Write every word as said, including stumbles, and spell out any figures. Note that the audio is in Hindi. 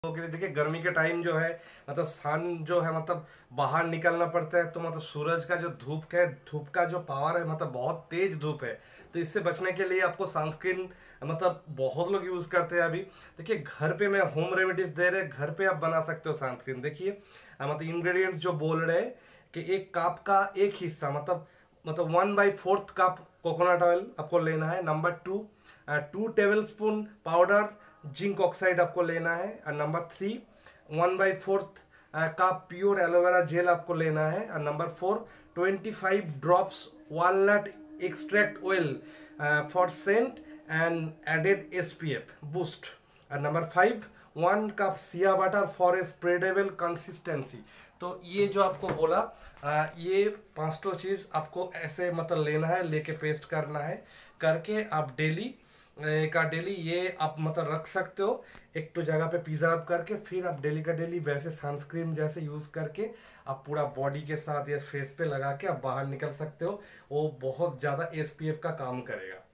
लोगों के लिए देखिए गर्मी के टाइम जो है मतलब सन जो है मतलब बाहर निकलना पड़ता है, तो मतलब सूरज का जो धूप है, धूप का जो पावर है मतलब बहुत तेज धूप है। तो इससे बचने के लिए आपको सनस्क्रीन मतलब बहुत लोग यूज करते हैं। अभी देखिए घर पे मैं होम रेमेडीज दे रहे, घर पे आप बना सकते हो सनस्क्रीन। देखिए अ, मतलब इंग्रेडिएंट्स जो बोल रहे हैं कि एक कप का एक हिस्सा मतलब मतलब one by fourth cup coconut oil आपको लेना है। Number two, two tablespoon powder zinc oxide आपको लेना है। और number three, one by fourth cup pure aloe vera gel आपको लेना है। और number four, twenty five drops walnut extract oil for scent and added S P F boost. और number five, one cup shea butter for a spreadable consistency. तो ये जो आपको बोला आ, ये पांचों चीज आपको ऐसे मतलब लेना है, लेके पेस्ट करना है। करके आप डेली का डेली ये आप मतलब रख सकते हो एक तो जगह पे प्रिजर्व करके, फिर आप डेली का डेली वैसे सनस्क्रीन जैसे यूज करके आप पूरा बॉडी के साथ या फेस पे लगा के आप बाहर निकल सकते हो। वो बहुत ज्यादा एस पी एफ का काम करेगा।